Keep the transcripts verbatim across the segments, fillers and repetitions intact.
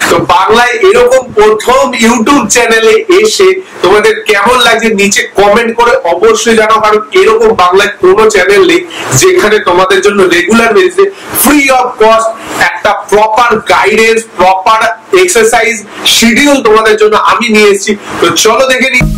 তো বাংলায় এরকম প্রথম ইউটিউব চ্যানেলে এসে তোমাদের কেমন লাগছে নিচে কমেন্ট করে অবশ্যই জানাও, কারণ এরকম বাংলায় কোনো চ্যানেল নেই যেখানে তোমাদের জন্য রেগুলার বেসিসে ফ্রি অফ কস্ট একটা proper guidance, proper exercise schedule তোমাদের জন্য আমি নিয়ে এসেছি। তো চলো দেখে নিই।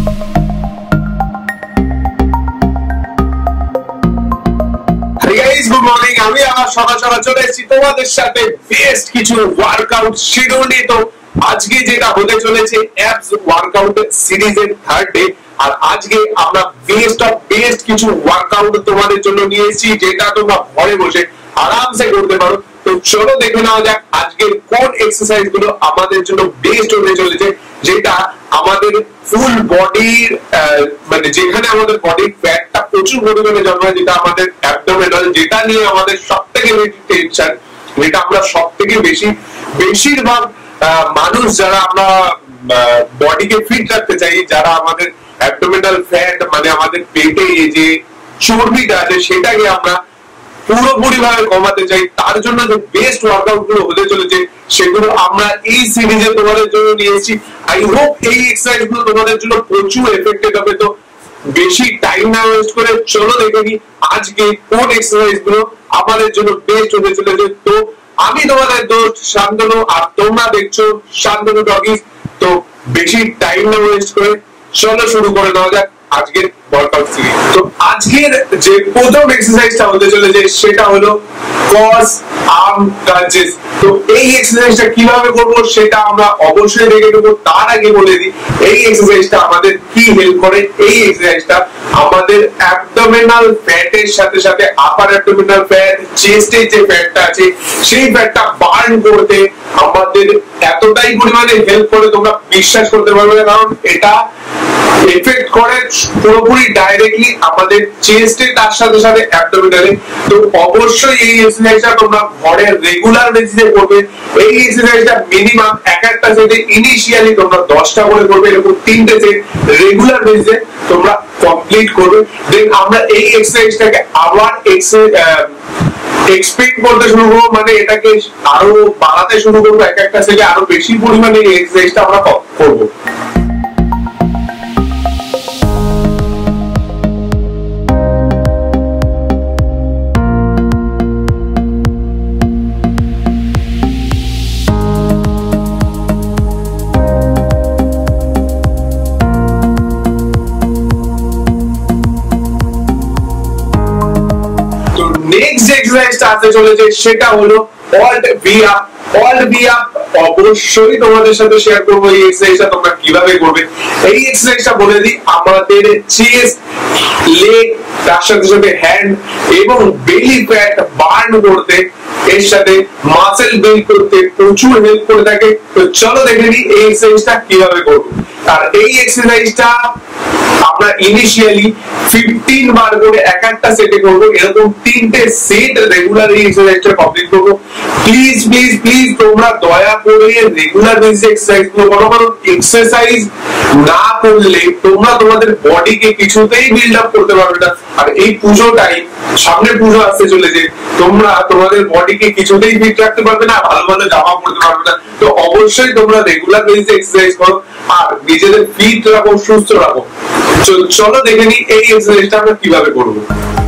গুড মর্নিং, আমি আমার সকাল সকাল চলে এসেছি তোমাদের সাথে বেস্ট কিছু ওয়ার্কআউট শিডিউল নিয়ে। তো আজকে যেটা হতে চলেছে অ্যাবস ওয়ার্কআউট সিরিজের থার্ড ডে, আর আজকে আমরা বেস্ট অফ বেস্ট কিছু ওয়ার্কআউট তোমাদের জন্য নিয়ে এসেছি যেটা তোমরা ঘরে বসে আরামসে করতে পারো। তো চলো দেখে নেওয়া যাক আজকের কোন এক্সারসাইজ গুলো আমাদের জন্য বেস্ট হতে চলেছে, যেটা আমাদের ফুল বডির মানে যেখানে আমাদের বডির ফ্যাটটা প্রচুর পরিমাণে জন্মায়, যেটা আমাদের অ্যাবডোমিনাল, যেটা নিয়ে আমাদের সব থেকে বেশি টেনশন, যেটা আমরা সব থেকে বেশি বেশিরভাগ মানুষ যারা আমরা বডিকে ফিট রাখতে চাই, যারা আমাদের অ্যাবডোমিনাল ফ্যাট মানে আমাদের পেটে যে চর্বিটা আছে সেটাকে আমরা পুরোপুরি ভাবে কমাতে চাই, তার জন্য যে বেস্ট ওয়ার্কআউট গুলো হতে চলেছে সেগুলো আমরা এই সিরিজে তোমাদের জন্য নিয়ে এসেছি। আই হোপ এই এক্সারসাইজ গুলো তোমাদের জন্য প্রচুর এফেক্টেড হবে। তো বেশি টাইম না ওয়েস্ট করে চলো দেখে নিই আজকে কোন এক্সারসাইজ গুলো আমাদের জন্য বেস্ট হতে চলেছে। তো আমি তোমাদের দোস্ত শান্তনু, আর তোমরা দেখছো শান্তনু টকিজ। তো বেশি টাইম না ওয়েস্ট করে চলো শুরু করে নেওয়া যাক আজকের ওয়ার্কআউট সিরিজ। তো আজকের যে প্রথম এক্সারসাইজটা হতে চলেছে সেটা হলো ক্রস আর্ম ক্রাঞ্চেস। তো এই এক্সারসাইজটা কিভাবে করব সেটা আমরা অবশ্যই দেখে নেব। তার আগে বলে দিই এই এক্সারসাইজটা আমাদের কি হেল্প করে। এই এক্সারসাইজটা আমাদের অ্যাবডোমিনাল ফ্যাটের সাথে সাথে আপার অ্যাবডোমিনাল ফ্যাট, চেস্টের যে ফ্যাটটা আছে সেই ফ্যাটটা বার্ন করতে আমাদের এতটাই পরিমাণে হেল্প করে তোমরা বিশ্বাস করতে পারবে না, কারণ এটা এফেক্ট করে পুরোপুরি ডাইরেক্টলি আমাদের চেস্টে তার সাথে সাথে অ্যাবডোমিনালে। তো অবশ্যই এই এক্সারসাইজটা তোমরা ঘরে রেগুলার বেসিসে করবে। এই এক্সারসাইজটা মিনিমাম এক একটা সেটে ইনিশিয়ালি তোমরা দশটা করে করবে, এরকম তিনটে সেট রেগুলার বেসিসে তোমরা কমপ্লিট করবে। দেন আমরা এই এক্সারসাইজটাকে আবার এক্সপেক্ট করতে শুরু করবো, মানে এটাকে আরো বাড়াতে শুরু করবো, এক একটা সেটে আরো বেশি পরিমাণে এই এক্সারসাইজটা আমরা করবো। নেক্সট এক্সারসাইজটা আসতে চলেছে সেটা হলো alt V up. Alt V up অবশ্যই তোমাদের সাথে শেয়ার করবো এই এক্সারসাইজটা তোমরা কিভাবে করবে। এই এক্সারসাইজটা বলে দিই আমাদের চেস্ট, লেগ, তার সাথে সাথে হ্যান্ড এবং বেলি ফ্যাট বার্ন করতে, এর সাথে মাসেল বিল্ড করতে প্রচুর হেল্প করে থাকে। তো চলো দেখে নিই এই এক্সারসাইজটা কিভাবে করবো। আর এই এক্সারসাইজটা আমরা ইনিশিয়ালি ফিফটিন বার করে এক একটা সেটে করব, এরকম তিনটে সেট রেগুলার এই এক্সারসাইজটা কমপ্লিট করব। প্লিজ প্লিজ প্লিজ তোমরা দয়া করে রেগুলার বেসিসে এক্সারসাইজ করো, কারণ এক্সারসাইজ না করলে তোমরা তোমাদের বডিকে কিছুতেই বিল্ড আপ করতে পারবে না। আর এই পুজো টাইম, সামনে পুজো আসতে চলেছে, তোমরা তোমাদের বডিকে কিছুতেই ফিট রাখতে পারবে না, ভালো ভালো জামা পরতে পারবে না। তো অবশ্যই তোমরা রেগুলার বেসিসে এক্সারসাইজ করো আর নিজেদের ফিট রাখো, সুস্থ রাখো। চলো দেখে নিই এই এক্সারসাইজটা আমরা কিভাবে করবো।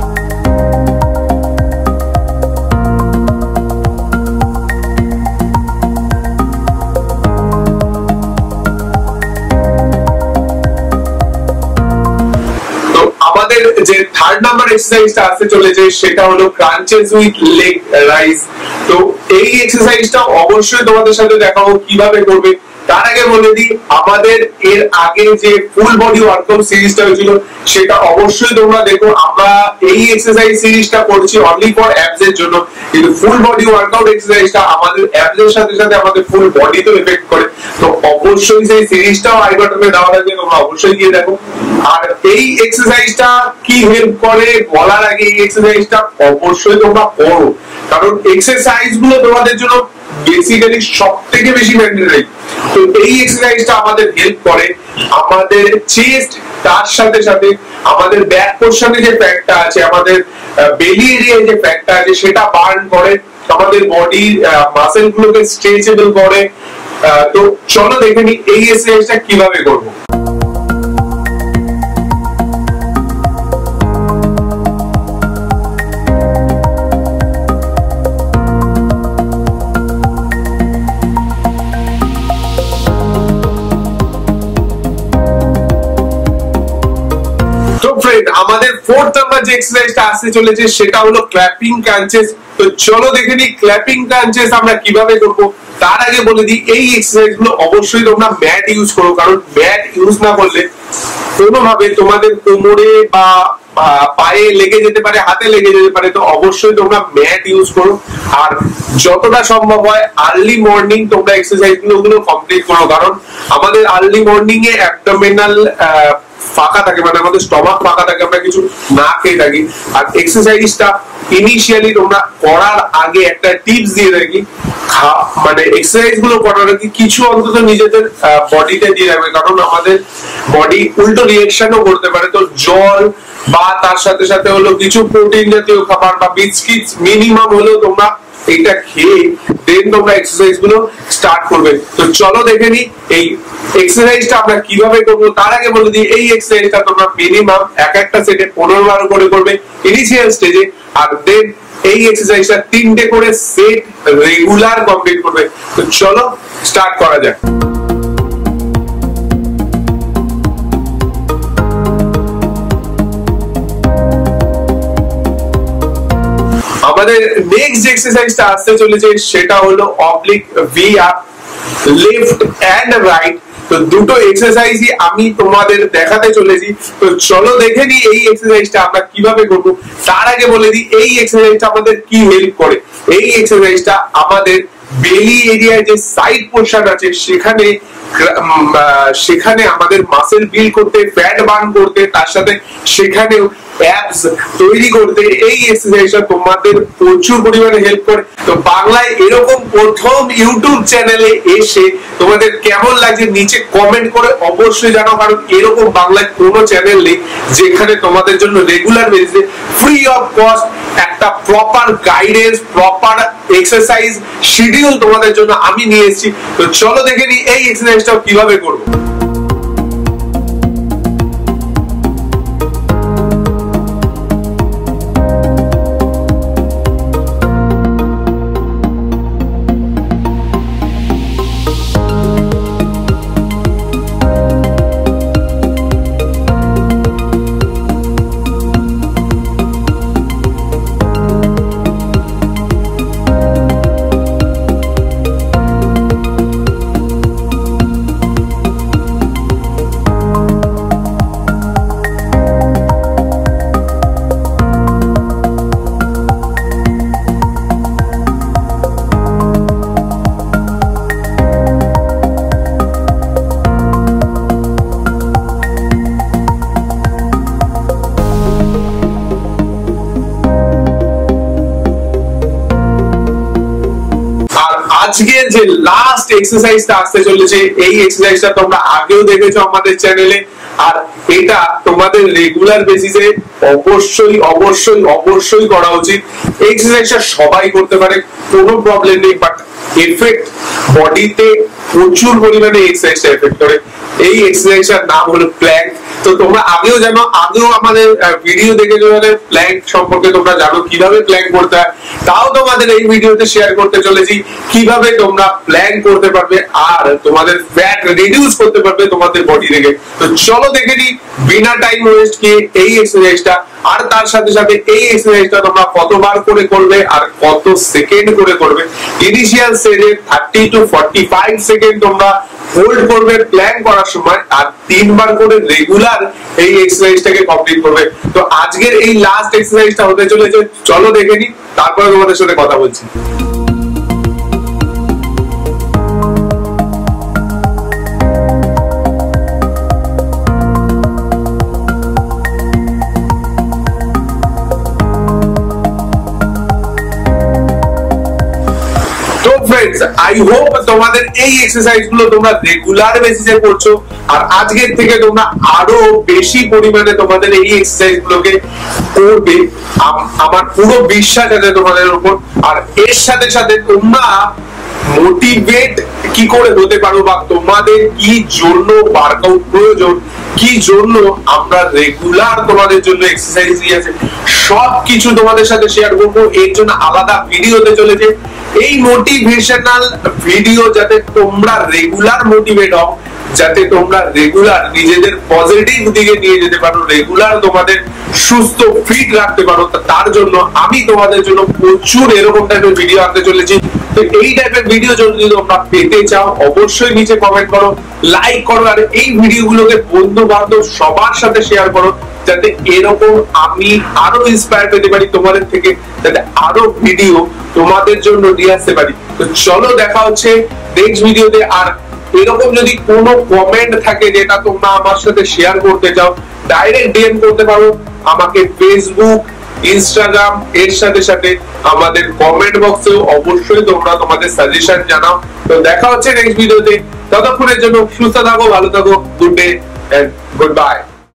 আমাদের যে থার্ড নাম্বার এক্সারসাইজটা আসতে চলেছে সেটা হলো ক্রাঞ্চেস উইথ লেগ রাইজ। তো এই এক্সারসাইজটা অবশ্যই তোমাদের সাথে দেখাবো কিভাবে করবে। তার আগে বলে দিই আমাদের এর আগে যে ফুল বডি ওয়ার্কআউট সিরিজটা হয়েছিল সেটা অবশ্যই তোমরা দেখো। আমরা এই এক্সারসাইজ সিরিজটা করছি অনলি ফর অ্যাবস এর জন্য, কিন্তু ফুল বডি ওয়ার্কআউট এক্সারসাইজটা আমাদের অ্যাবস এর সাথে সাথে আমাদের ফুল বডিতেও এফেক্ট করে। তো অবশ্যই সেই সিরিজটাও আই বাটনে দেওয়া থাকবে, তোমরা অবশ্যই গিয়ে দেখো। আর এই এক্সারসাইজটা কি হেল্প করে বলার আগে এই এক্সারসাইজটা অবশ্যই তোমরা করো, কারণ এক্সারসাইজ গুলো তোমাদের জন্য বেসিক্যালি সব থেকে বেশি ম্যান্ডেটরি। তো এই এক্সারসাইজটা আমাদের হেল্প করে আমাদের চেস্ট, তার সাথে সাথে আমাদের ব্যাক পোরশনে যে ফ্যাটটা আছে, আমাদের বেলি এরিয়ায় যে ফ্যাটটা আছে সেটা বার্ন করে, আমাদের বডির মাসেল গুলোকে স্ট্রেচেবল করে তো চলো দেখে নি এই এক্সারসাইজটা কিভাবে করবো। তো ফ্রেন্ড, আমাদের ফোর্থ নাম্বার যে এক্সারসাইজটা আসতে চলেছে সেটা হলো ক্ল্যাপিং ক্রাঞ্চেস। তো চলো দেখে নি ক্ল্যাপিং ক্রাঞ্চেস আমরা কিভাবে করবো। তার আগে বলে দিই, এই এক্সারসাইজ গুলো অবশ্যই তোমরা ম্যাট ইউজ করো, কারণ ম্যাট ইউজ না করলে কোনোভাবে তোমাদের কোমরে বা পায়ে লেগে যেতে পারে, হাতে লেগে যেতে পারে। তো অবশ্যই তোমরা ম্যাট ইউজ করো, আর যতটা সম্ভব হয় আর্লি মর্নিং তোমরা এক্সারসাইজ গুলো কমপ্লিট করো, কারণ আমাদের আর্লি মর্নিং এ অ্যাবডোমিনাল ফাঁকা থাকে, মানে আমাদের স্টমাক ফাঁকা থাকে, আমরা কিছু না খেয়ে থাকি। আর এক্সারসাইজটা ইনিশিয়ালি তোমরা করার আগে একটা টিপস দিয়ে রাখি, মানে এক্সারসাইজ গুলো করার আগে কিছু অন্তত নিজেদের বডিতে দিয়ে রাখবে, কারণ আমাদের বডি উল্টো রিঅ্যাকশনও করতে পারে। তো জল বা তার সাথে সাথে হলো কিছু প্রোটিন জাতীয় খাবার বা বিস্কিট মিনিমাম হলেও তোমরা এইটা খেয়ে দেন তোমরা এক্সারসাইজ গুলো স্টার্ট করবে। তো চলো দেখে নি এই এক্সারসাইজটা আমরা কিভাবে করবো। তার আগে বলে দিই, এই এক্সারসাইজটা তোমরা মিনিমাম এক একটা সেটে পনেরো বার করে করবে ইনিশিয়াল স্টেজে, আর দেন এই এক্সারসাইজটা তিনটে করে সেট রেগুলার কমপ্লিট করবে। তো চলো স্টার্ট করা যাক। আমাদের নেক্সট যে এক্সারসাইজটা আসতে চলেছে সেটা হলো oblique V up, left and right. তো দুটো এক্সারসাইজই আমি তোমাদের দেখাতে চলেছি। তো চলো দেখে নি এই এক্সারসাইজটা আমরা কিভাবে করবো। তার আগে বলে দিই, এই এক্সারসাইজটা আমাদের কি হেল্প করে। এই এক্সারসাইজটা আমাদের বেলি এরিয়ায় যে সাইড পোরশন আছে সেখানে সেখানে আমাদের মাসেল বিল্ড করতে, ফ্যাট বার্ন করতে, তার সাথে সেখানেও অ্যাবস তৈরি করতে এই এক্সারসাইজটা তোমাদের প্রচুর পরিমাণে হেল্প করে। তো বাংলায় এরকম প্রথম ইউটিউব চ্যানেলে এসে তোমাদের কেমন লাগছে নিচে কমেন্ট করে অবশ্যই জানাও, কারণ এরকম বাংলায় কোনো চ্যানেল নেই যেখানে তোমাদের জন্য রেগুলার বেসিসে ফ্রি অফ কস্ট একটা proper guidance, proper exercise schedule তোমাদের জন্য আমি নিয়ে এসেছি। তো চলো দেখে নি এই এক্সারসাইজটা কিভাবে করবো। আজকে যে লাস্ট এক্সারসাইজটা আসতে চলেছে এই এক্সারসাইজটা তোমরা আগেও দেখেছো আমাদের চ্যানেলে, আর এটা তোমাদের রেগুলার বেসিসে অবশ্যই অবশ্যই অবশ্যই করা উচিত। এই এক্সারসাইজটা সবাই করতে পারে, কোনো প্রবলেম নেই, বাট এফেক্ট বডিতে প্রচুর পরিমাণে এক্সারসাইজটা এফেক্ট করে। এই এক্সারসাইজটার নাম হলো প্ল্যাঙ্ক। তো তোমরা আগেও জানো, আগেও আমাদের ভিডিও দেখে যাবে প্ল্যাঙ্ক সম্পর্কে, তোমরা জানো কিভাবে প্ল্যাঙ্ক করতে হয়। তাও তোমাদের এই ভিডিওতে শেয়ার করতে চলেছি কিভাবে তোমরা প্ল্যাঙ্ক করতে পারবে আর তোমাদের ফ্যাট রিডিউস করতে পারবে তোমাদের বডি থেকে। তো চলো দেখে নিই বিনা টাইম ওয়েস্ট কে এই এক্সারসাইজটা, আর তার সাথে সাথে এই এক্সারসাইজটা তোমরা কতবার করে করবে আর কত সেকেন্ড করে করবে। ইনিশিয়াল স্টেজে thirty to forty five second তোমরা হোল্ড করবে প্ল্যাঙ্ক করার সময়, আর তিনবার করে রেগুলার এই এক্সারসাইজটাকে কমপ্লিট করবে। তো আজকের এই লাস্ট এক্সারসাইজটা হতে চলেছে, চলো দেখে নিই, তারপরে তোমাদের সাথে কথা বলছি। फ्रेंड्स आई होप তোমাদের এই এক্সারসাইজ গুলো তোমরা রেগুলার বেসিসে করছো, আর আজকের থেকে তোমরা আরো বেশি পরিমাণে তোমাদের এই এক্সারসাইজ গুলোকে করবে, আমার পুরো বিশ্বাস আছে তোমাদের উপর। আর এর সাথে সাথে তোমরা মোটিভেট কি করে হতে পারো, বা তোমাদের কি জন্য ওয়ার্কআউট প্রয়োজন, কি জন্য আমরা রেগুলার তোমাদের জন্য এক্সারসাইজ দিয়ে আছে, সবকিছু তোমাদের সাথে শেয়ার করবো। এর জন্য আলাদা ভিডিও হতে চলেছে। এই মোটিভেশনাল ভিডিও যাতে তোমরা রেগুলার মোটিভেট হও, যাতে তোমরা রেগুলার নিজেদের পজিটিভ দিকে নিয়ে যেতে পারো, রেগুলার তোমাদের সুস্থ ফিট রাখতে পারো, তার জন্য আমি তোমাদের জন্য প্রচুর এরকম টাইপের ভিডিও আনতে চলেছি। তো এই টাইপের ভিডিও যদি তোমরা পেতে চাও অবশ্যই নিচে কমেন্ট করো, লাইক করো, আর এই ভিডিওগুলোকে বন্ধু বান্ধব সবার সাথে শেয়ার করো, যাতে এরকম আমি আরো ইন্সপায়ার পেতে পারি তোমাদের থেকে, যাতে আরো ভিডিও তোমাদের জন্য নিয়ে আসতে পারি। তো চলো দেখা হচ্ছে নেক্সট ভিডিওতে। আর এরকম যদি কোনো কমেন্ট থাকে যেটা তোমরা আমার সাথে শেয়ার করতে চাও, ডাইরেক্ট ডিএম করতে পারো আমাকে ফেসবুক, ইনস্টাগ্রাম, এর সাথে সাথে আমাদের কমেন্ট বক্সেও অবশ্যই তোমরা তোমাদের সাজেশন জানাও। তো দেখা হচ্ছে নেক্সট ভিডিওতে। ততক্ষণের জন্য সুস্থ থাকো, ভালো থাকো, good day and good by.